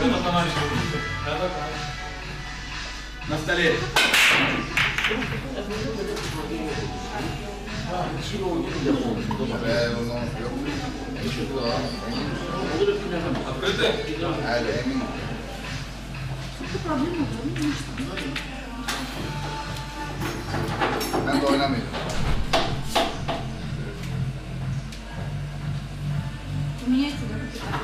На столе. Открытый? Ben de oynamayacağım. Меняется, да, капитан?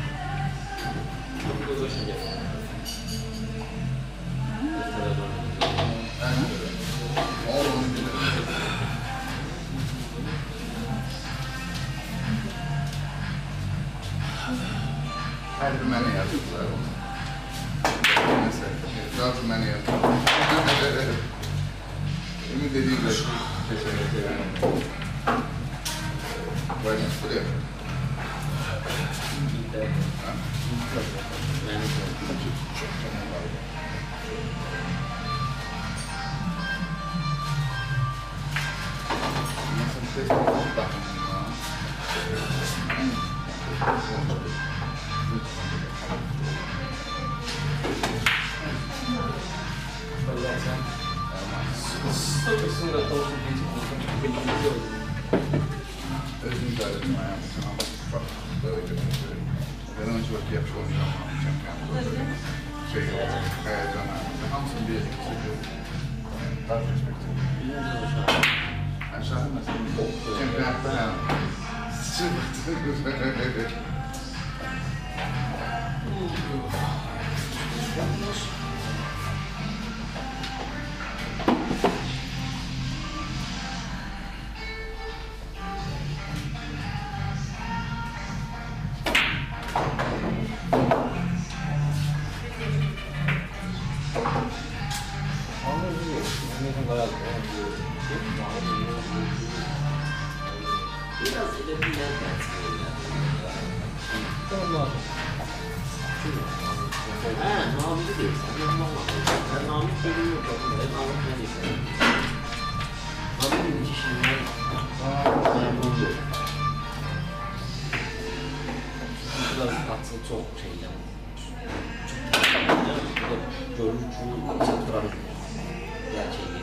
Her bir mene yazdılar. Biraz mene yazdılar. Emin dediğim gibi kesinlikle yani. Böyle nasıl yapıyor? Özüm zaten ayağımı böyle götürüyorum. Ben önce vakit yapmış olacağım. Şey yok, heyecan hamsın bir seviyorum. Daha perspektif. Aşağı mesela şempiyatta yani. Biraz edebilen Tamam. Namık'ı değil. Sen Namık bölümü yok. Namık ne değil. Namık'ın kişiliğinden buldu. Biraz aslında çok şeyden. Çok görücü satranç gerçeği.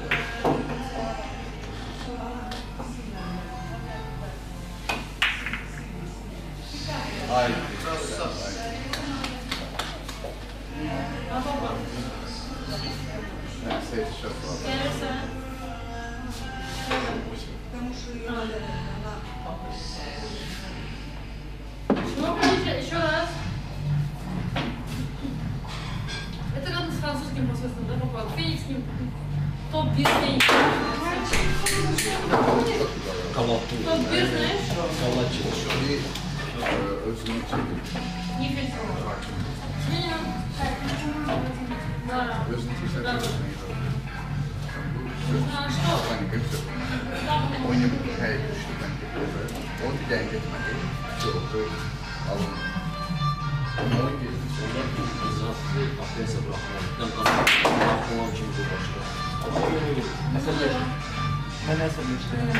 Hayır. Neyse, çok fazla. Еще раз. Это рядом с французским посольством, да, попал? Феникс, топ-1 Феникс. Топ-1, знаешь? Özümü çekip. Не Феникс. Да. Özümü çekip. А что? Hani hepsi. Oynamak hikaye düştü bence. O hikaye geçmek. Çok alın. Ama oyun geçti. Onlar izafı kafese bırakmadıktan sonra kullan şimdi başlıyor. Ben nasıl işte?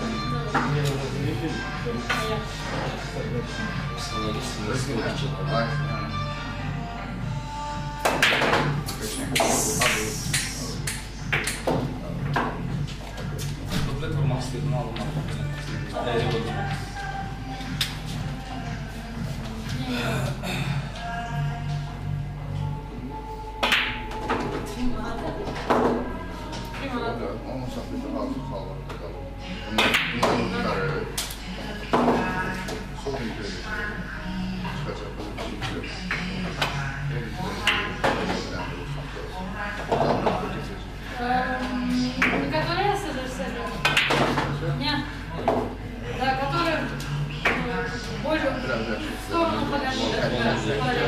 Sana gitsin nasıl için. Aynen. Tablet vurmak istiyordum aldım. Nereye buldum? Olmasa bir daha az sağlıklı kalır. Bunların kararı. Çok iyi bir çıkacak bir şey yok. Которая Нет. Да, которая больше в сторону подошла.